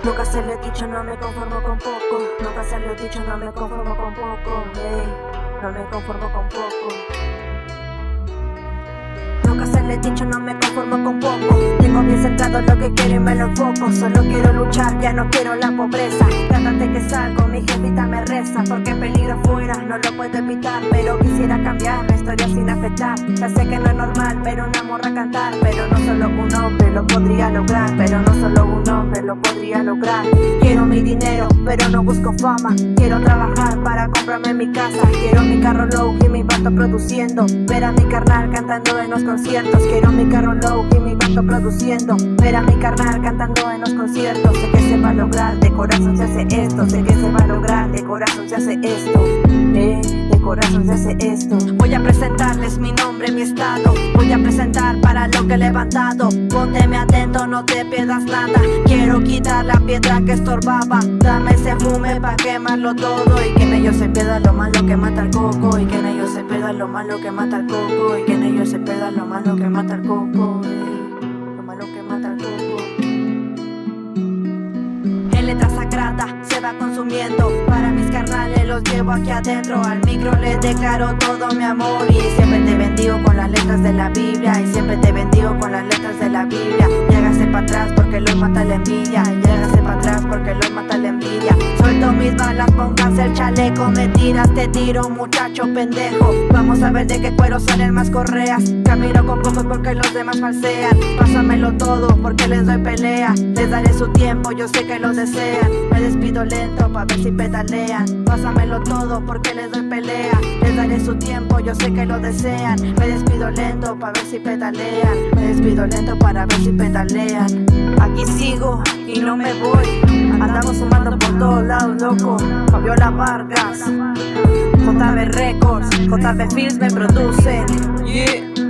Nunca se lo he dicho, no me conformo con poco. Nunca se lo he dicho, no me conformo con poco. No me conformo con poco. Nunca se lo he dicho, no me conformo con poco. Tengo bien centrado lo que quiero y me lo enfoco. Solo quiero luchar, ya no quiero la pobreza. Trátate que salgo, mi jefita me reza. Porque peligro afuera, no lo puedo evitar. Pero quisiera cambiar la historia sin afectar. Ya sé que no es normal, pero una morra cantar. Pero no solo un hombre lo podría lograr. Pero no solo un hombre lo podría lograr. Quiero mi dinero, pero no busco fama. Quiero trabajar para comprarme mi casa. Quiero mi carro low y mi vato produciendo. Ver a mi carnal cantando en los conciertos. Quiero mi carro low y mi vato produciendo. Ver a mi carnal cantando en los conciertos. Sé que se va a lograr, de corazón se hace esto. Sé que se va a lograr, de corazón se hace esto. De corazón se hace esto. Voy a presentarles mi nombre, mi estado. Voy a presentar para lo que he levantado. Pónteme atento, no te pierdas nada. Quiero quitar la piedra que estorbaba. Dame ese fume pa' quemarlo todo. Y que en ellos se pierda lo malo que mata el coco. Y que en ellos se pierda lo malo que mata el coco. Y que en ellos se pierda lo malo que mata el coco. Lo malo que mata el coco. En letra sagrada se va consumiendo. Para mis carnales los llevo aquí adentro. Al micro les declaro todo mi amor. Y siempre te bendigo con las letras de la Biblia. Y siempre te bendigo con las letras de la Biblia. Y hágase para atrás porque los mata la envidia. Y hágase para atrás porque los mata la envidia. Suelto mis balas, póngase el chaleco. Me tiras, te tiro, muchacho pendejo. Vamos a ver de qué cuero salen más correas. Camino con pocos porque los demás falsean. Pásamelo todo porque les doy pelea. Les daré su tiempo, yo sé que lo desean. Me despido lento pa' ver si pedalean. Pásamelo todo porque les doy pelea. Les daré su tiempo, yo sé que lo desean. Me despido lento pa' ver si pedalean. Me despido lento para ver si pedalean. Aquí sigo y no me voy. Andamos sumando por todos lados, loco. Fabiola Vargas, JB Records, JB Films me producen. Yeah.